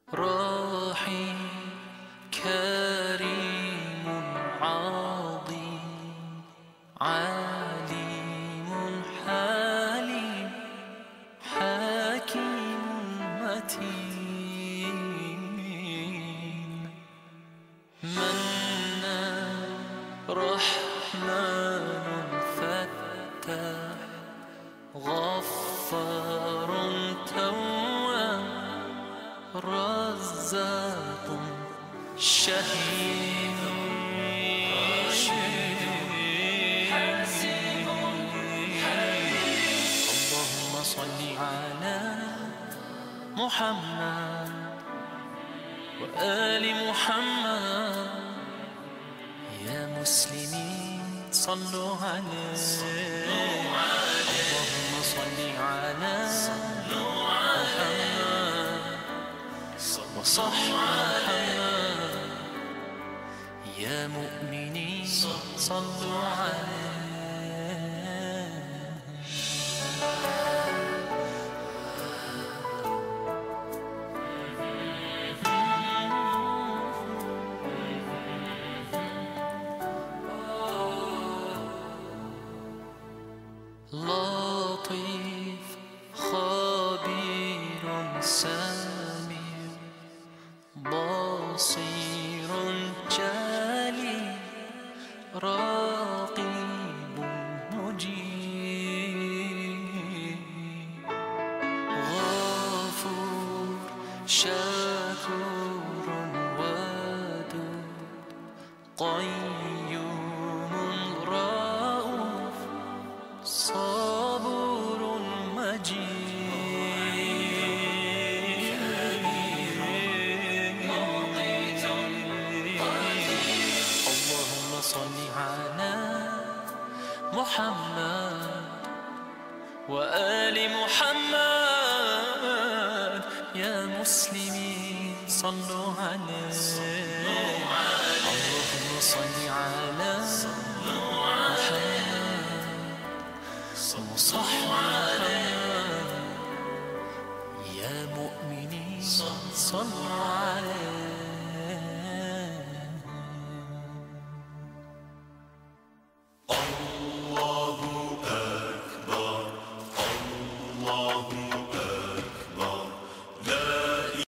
راحي كريم عظيم عليم حليم حكيم متين منان رحمن فتاح غفار تواب رزاق شهيد اللهم صل على محمد وآل محمد يا مسلمين صلوا عليه اللهم صل على محمد وصح محمد يا مؤمنين صلوا عليه لطيف خبير سميع بصير جليل رقيب مجيب غفور شكور ودود قيوم رؤوف صبور مجيد اللهم صل على محمد وآل محمد يا مسلمين صلوا عليه اللهم صل على محمد وصح محمد يا مؤمنين صلوا عليه